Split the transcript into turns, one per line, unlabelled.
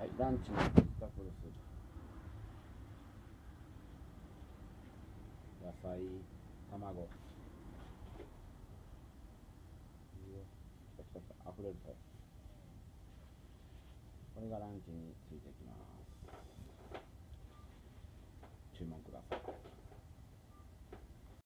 はい、ランチのテスタブルスープ、野菜、卵、来た来た来た、溢れると。これがランチについてきます。注文ください。